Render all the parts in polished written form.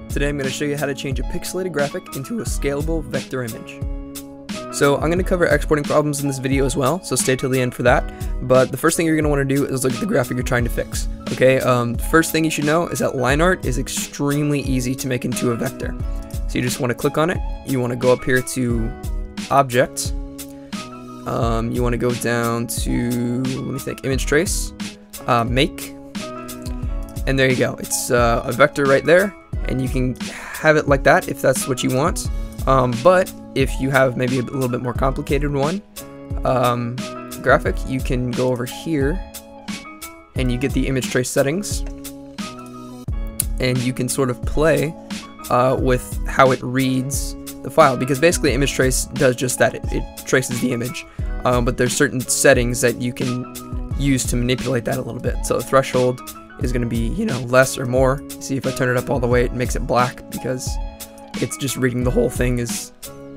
Today I'm going to show you how to change a pixelated graphic into a scalable vector image. So I'm going to cover exporting problems in this video as well, so stay till the end for that. But the first thing you're going to want to do is look at the graphic you're trying to fix. Okay, first thing you should know is that line art is extremely easy to make into a vector. So you just want to click on it, you want to go up here to Object, you want to go down to, let me think, Image Trace, Make, and there you go. It's a vector right there, and you can have it like that if that's what you want. But if you have maybe a little bit more complicated one, graphic, you can go over here and you get the image trace settings, and you can sort of play with how it reads the file, because basically image trace does just that. It traces the image, but there's certain settings that you can use to manipulate that a little bit. So the threshold is going to be, you know, less or more. See, if I turn it up all the way, it makes it black because it's just reading the whole thing as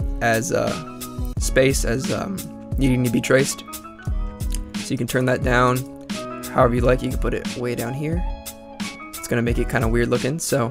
space, as needing to be traced. So you can turn that down however you like. You can put it way down here. It's gonna make it kind of weird looking. So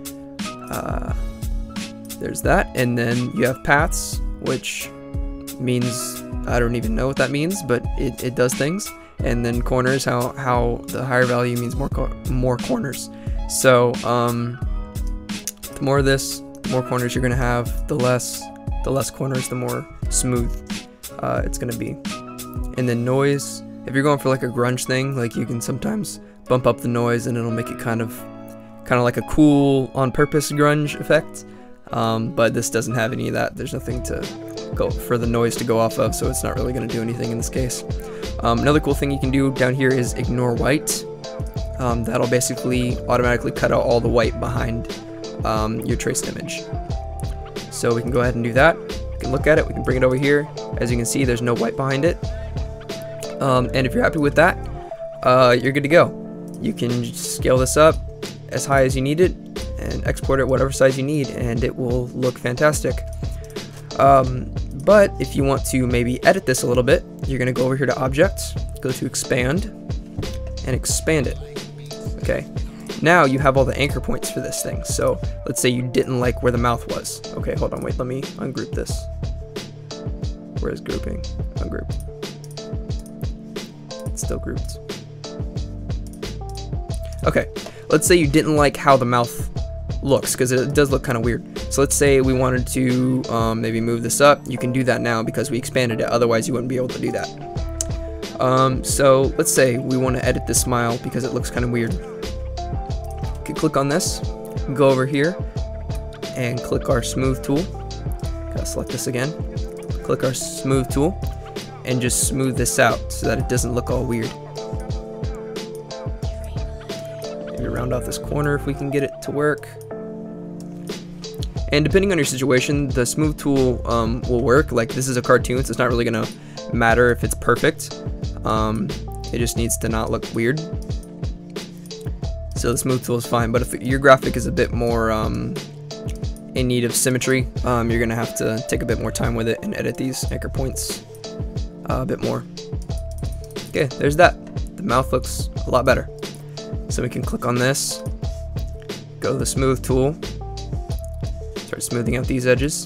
there's that, and then you have paths, which means I don't even know what that means, but it does things. And then corners, how the higher value means more corners. So the more of this, the more corners you're gonna have, the less corners, the more smooth it's gonna be. And then noise, if you're going for like a grunge thing, like you can sometimes bump up the noise and it'll make it kind of like a cool on purpose grunge effect. But this doesn't have any of that. There's nothing to go for the noise to go off of, so it's not really gonna do anything in this case. Another cool thing you can do down here is ignore white. That'll basically automatically cut out all the white behind your traced image. So we can go ahead and do that. We can look at it, we can bring it over here. As you can see, there's no white behind it. And if you're happy with that, you're good to go. You can scale this up as high as you need it and export it whatever size you need, and it will look fantastic. But if you want to maybe edit this a little bit, you're going to go over here to Object, go to Expand, and expand it. Okay. Now you have all the anchor points for this thing. So let's say you didn't like where the mouth was. Okay, hold on, wait, let me ungroup this. Where's grouping? Ungroup. It's still grouped. Okay, let's say you didn't like how the mouth looks, because it does look kind of weird. So let's say we wanted to maybe move this up. You can do that now because we expanded it, otherwise you wouldn't be able to do that. So let's say we want to edit this smile because it looks kind of weird. Click on this, go over here and click our smooth tool. Gotta select this again, click our smooth tool and just smooth this out so that it doesn't look all weird. Maybe round off this corner if we can get it to work. And depending on your situation, the smooth tool will work. Like, this is a cartoon, so it's not really gonna matter if it's perfect. It just needs to not look weird. So the smooth tool is fine, but if your graphic is a bit more in need of symmetry, you're gonna have to take a bit more time with it and edit these anchor points a bit more. Okay, there's that. The mouth looks a lot better. So we can click on this, go to the smooth tool, start smoothing out these edges.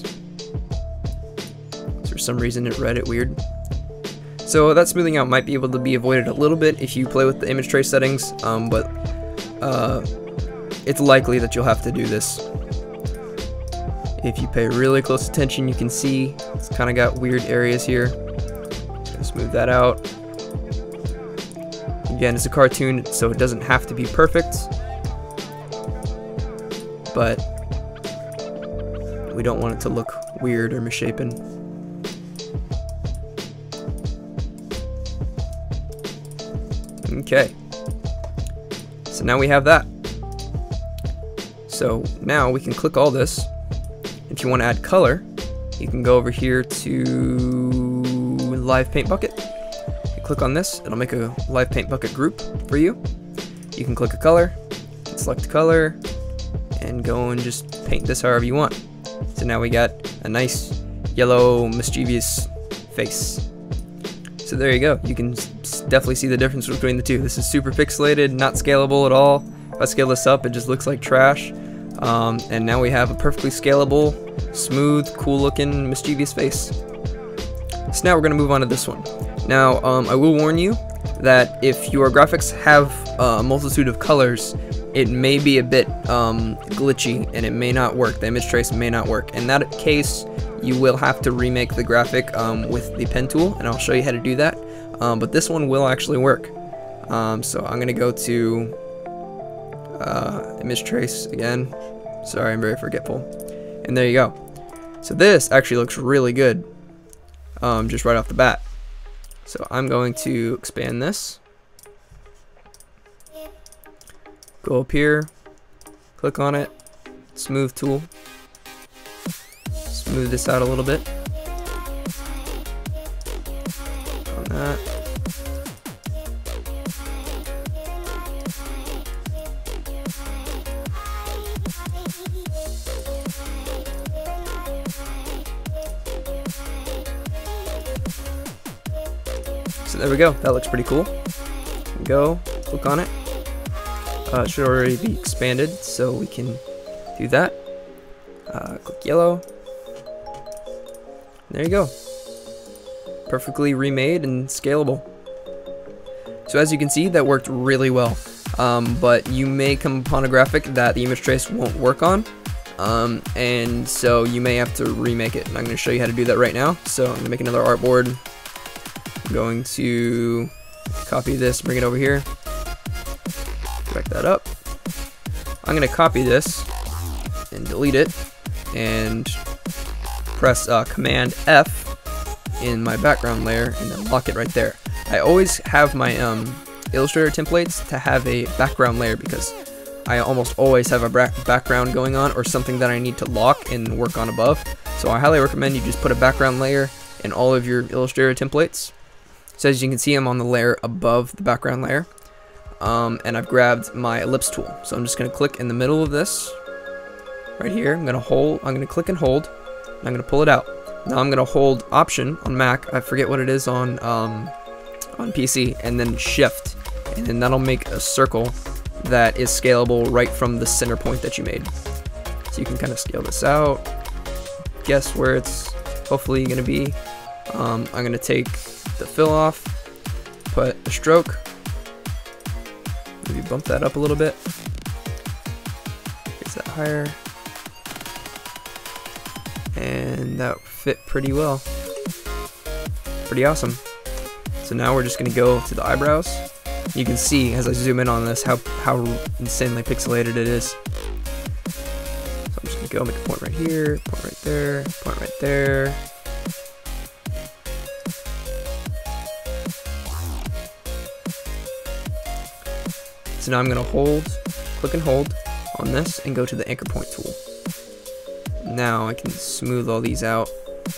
For some reason it read it weird. So that smoothing out might be able to be avoided a little bit if you play with the image trace settings, but it's likely that you'll have to do this. If you pay really close attention, you can see it's kind of got weird areas here. Smooth that out. Again, it's a cartoon, so it doesn't have to be perfect, but we don't want it to look weird or misshapen. Okay. So now we have that. So now we can click all this. If you want to add color, you can go over here to Live Paint Bucket. You click on this, it'll make a Live Paint Bucket group for you. You can click a color, select color, and go and just paint this however you want. So now we got a nice yellow mischievous face. So there you go. You can definitely see the difference between the two. This is super pixelated, not scalable at all. If I scale this up, it just looks like trash. And now we have a perfectly scalable, smooth, cool looking, mischievous face. So now we're going to move on to this one. Now, I will warn you that if your graphics have a multitude of colors, it may be a bit glitchy and it may not work. The image trace may not work. In that case, you will have to remake the graphic with the pen tool, and I'll show you how to do that. But this one will actually work. So I'm going to go to image trace again. Sorry, I'm very forgetful. And there you go. So this actually looks really good, just right off the bat. So I'm going to expand this. Go up here, click on it, smooth tool. Smooth this out a little bit. On that. So there we go. That looks pretty cool. Go, click on it. It should already be expanded, so we can do that. Click yellow. There you go. Perfectly remade and scalable. So as you can see, that worked really well. But you may come upon a graphic that the image trace won't work on. And so you may have to remake it. And I'm going to show you how to do that right now. So I'm going to make another artboard. I'm going to copy this, bring it over here. Drag that up. I'm going to copy this and delete it and press Command F in my background layer and then lock it right there. I always have my Illustrator templates to have a background layer because I almost always have a background going on or something that I need to lock and work on above. So I highly recommend you just put a background layer in all of your Illustrator templates. So as you can see, I'm on the layer above the background layer. And I've grabbed my ellipse tool. So I'm just going to click in the middle of this right here. I'm going to click and hold, and I'm going to pull it out. Now I'm going to hold Option on Mac. I forget what it is on PC, and then Shift, and then that'll make a circle that is scalable right from the center point that you made. So you can kind of scale this out, guess where it's hopefully going to be. I'm going to take the fill off, put a stroke, maybe bump that up a little bit, raise that higher, and that fit pretty well. Pretty awesome. So now we're just going to go to the eyebrows. You can see as I zoom in on this how insanely pixelated it is. So I'm just going to go make a point right here, point right there, point right there. So now I'm going to click and hold on this and go to the anchor point tool. Now I can smooth all these out.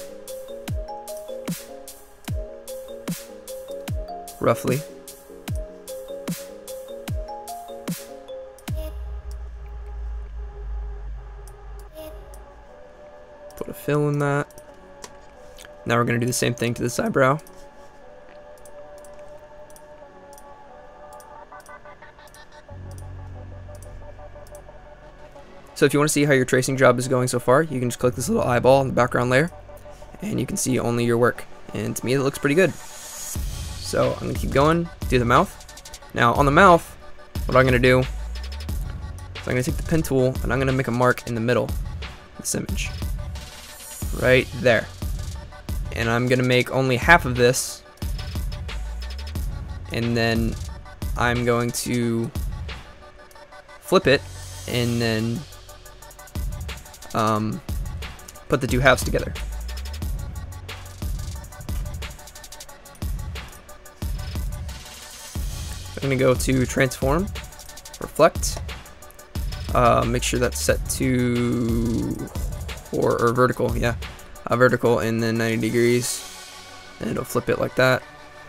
Roughly. Put a fill in that. Now we're going to do the same thing to this eyebrow. So if you want to see how your tracing job is going so far, you can just click this little eyeball in the background layer, and you can see only your work. And to me, it looks pretty good. So I'm going to keep going, do the mouth. Now on the mouth, what I'm going to do is I'm going to take the pen tool, and I'm going to make a mark in the middle of this image. Right there. And I'm going to make only half of this, and then I'm going to flip it, and then put the two halves together. I'm going to go to Transform, Reflect, make sure that's set to or vertical, yeah, vertical, and then 90 degrees, and it'll flip it like that.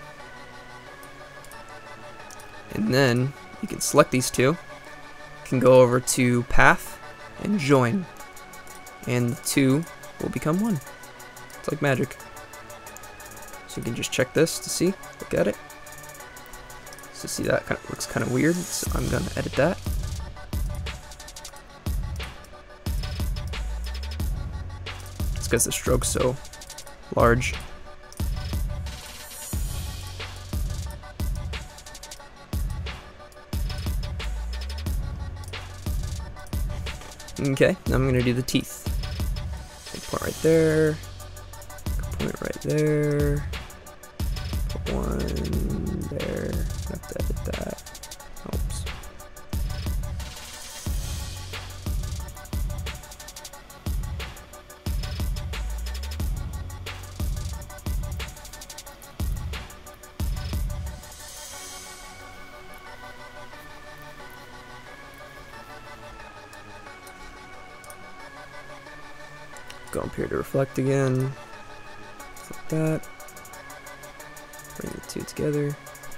And then you can select these two, you can go over to Path and Join, and the two will become one. It's like magic. So you can just check this to see, look at it. So see, that kind of looks kind of weird, so I'm gonna edit that. because the stroke's so large. Okay, now I'm gonna do the teeth. Take point right there, point right there, put one there, have to edit that. Oops. Go up here to reflect again, like that, bring the two together,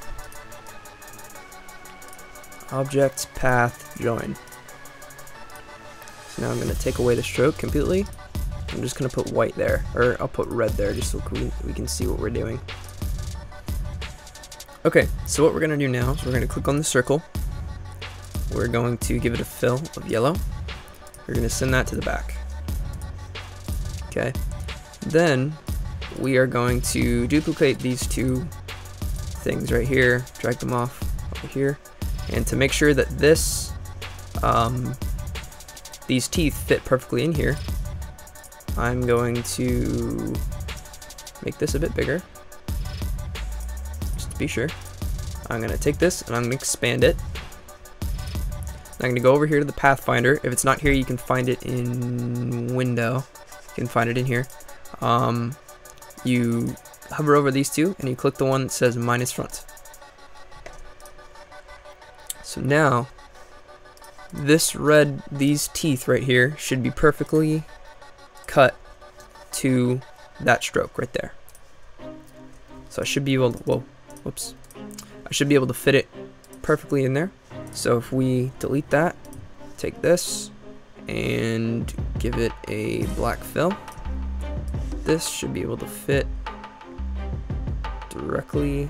object, path, join. So now I'm going to take away the stroke completely. I'm just going to put white there, or I'll put red there just so we can see what we're doing. Okay, so what we're going to do now is we're going to click on the circle, we're going to give it a fill of yellow, we're going to send that to the back. Okay, then we are going to duplicate these two things right here, drag them off over here, and to make sure that this, these teeth fit perfectly in here, I'm going to make this a bit bigger, just to be sure. I'm going to take this and I'm going to expand it. I'm going to go over here to the Pathfinder. If it's not here, you can find it in Window. You can find it in here. You hover over these two and you click the one that says minus front. So now these teeth right here should be perfectly cut to that stroke right there. So I should be able to, I should be able to fit it perfectly in there. So if we delete that, take this and give it a black fill, this should be able to fit directly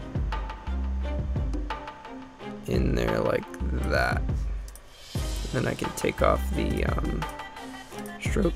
in there like that. Then I can take off the stroke,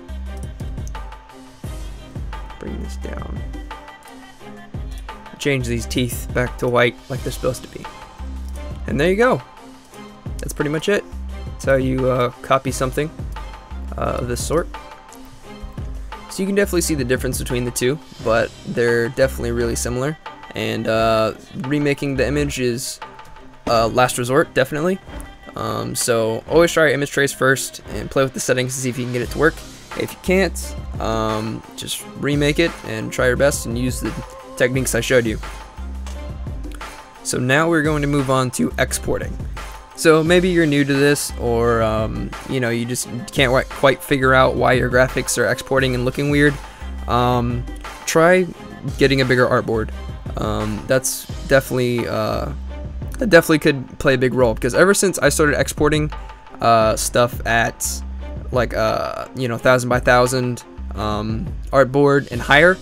bring this down, change these teeth back to white like they're supposed to be, and there you go. That's pretty much it. That's how you copy something of this sort. So you can definitely see the difference between the two, but they're definitely really similar, and remaking the image is last resort, definitely. So always try image trace first and play with the settings to see if you can get it to work. If you can't, just remake it and try your best and use the techniques I showed you. So now we're going to move on to exporting. So maybe you're new to this, or you know, you just can't quite figure out why your graphics are exporting and looking weird. Try getting a bigger artboard. That's definitely that definitely could play a big role, because ever since I started exporting stuff at like you know, 1000 by 1000 artboard and higher,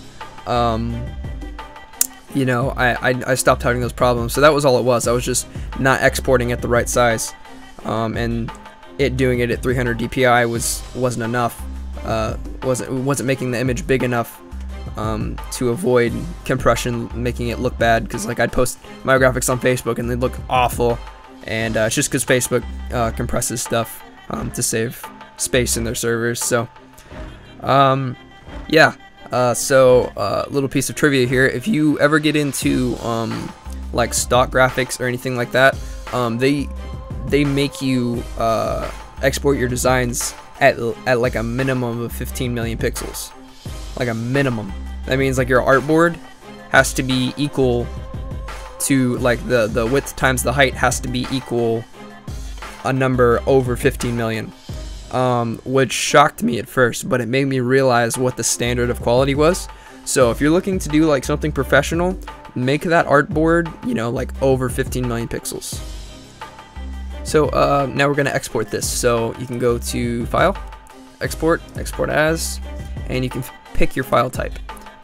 you know, I stopped having those problems. So that was all it was. I was just not exporting at the right size, and doing it at 300 DPI wasn't enough. Wasn't making the image big enough to avoid compression, making it look bad. Because like, I'd post my graphics on Facebook and they'd look awful, and it's just because Facebook compresses stuff to save space in their servers. So yeah. So a little piece of trivia here: if you ever get into like stock graphics or anything like that, they make you export your designs at like a minimum of 15 million pixels, like a minimum. That means like your artboard has to be equal to, like, the width times the height has to be equal a number over 15 million. Which shocked me at first, but it made me realize what the standard of quality was. So if you're looking to do like something professional, make that artboard, you know, like over 15 million pixels. So now we're going to export this. So you can go to File, Export, Export As, and you can pick your file type.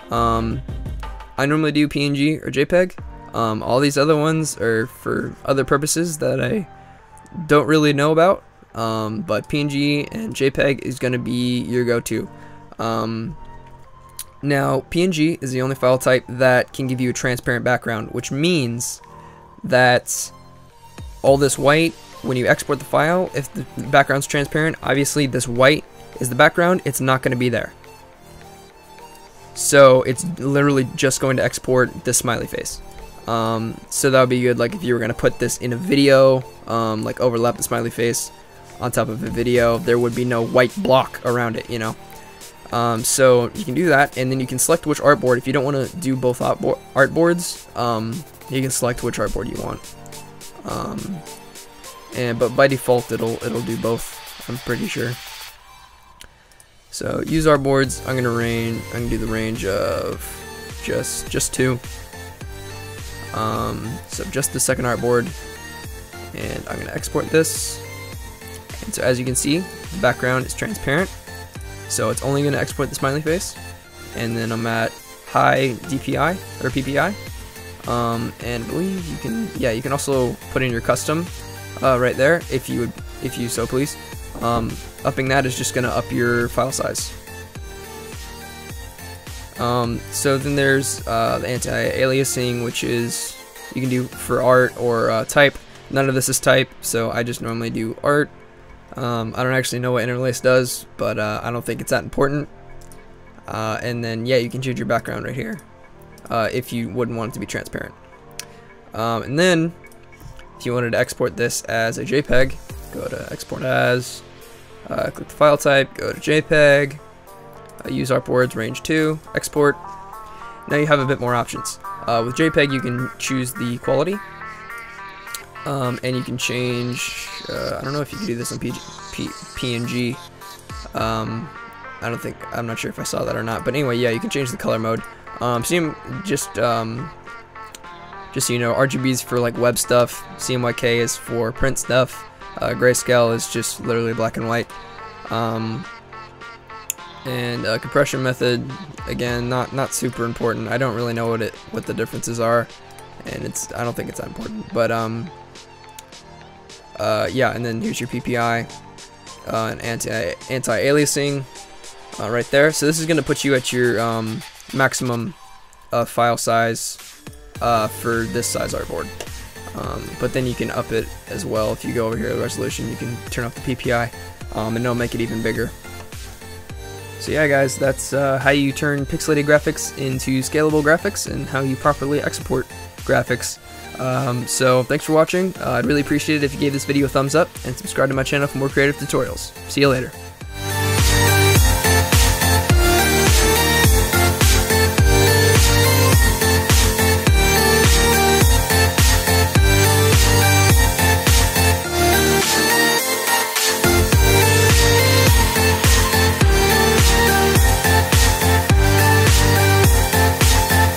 I normally do PNG or JPEG. All these other ones are for other purposes that I don't really know about. But PNG and JPEG is going to be your go-to. Now, PNG is the only file type that can give you a transparent background, which means that all this white, when you export the file, if the background's transparent, obviously this white is the background, it's not going to be there. So it's literally just going to export this smiley face. So that would be good, like if you were going to put this in a video, like overlap the smiley face on top of a video, there would be no white block around it, you know. So you can do that, and then you can select which artboard. If you don't want to do both artboards, you can select which artboard you want. But by default, it'll do both, I'm pretty sure. So use artboards. I'm gonna do the range of just 2. So just the second artboard, and I'm gonna export this. And so as you can see, the background is transparent. So it's only going to export the smiley face, and then I'm at high DPI or PPI, and I believe you can also put in your custom right there if you so please. Upping that is just going to up your file size. So then there's the anti-aliasing, which is you can do for art or type. None of this is type, so I just normally do art. I don't actually know what interlace does, but I don't think it's that important. And then yeah, you can change your background right here if you wouldn't want it to be transparent. And then if you wanted to export this as a JPEG, go to export as, click the file type, go to JPEG, use artboards range 2, export. Now you have a bit more options. With JPEG you can choose the quality. And you can change, I don't know if you can do this on PNG. I'm not sure if I saw that or not, but anyway, yeah, you can change the color mode. Just so you know, RGB is for like web stuff, CMYK is for print stuff, grayscale is just literally black and white. And compression method, again, not super important. I don't really know what the differences are, and I don't think it's that important, but yeah, and then here's your PPI, and anti-aliasing right there. So this is going to put you at your maximum file size for this size artboard. But then you can up it as well. If you go over here to resolution, you can turn off the PPI, and it'll make it even bigger. So yeah, guys, that's how you turn pixelated graphics into scalable graphics and how you properly export graphics. So thanks for watching. I'd really appreciate it if you gave this video a thumbs up and subscribe to my channel for more creative tutorials. See you later.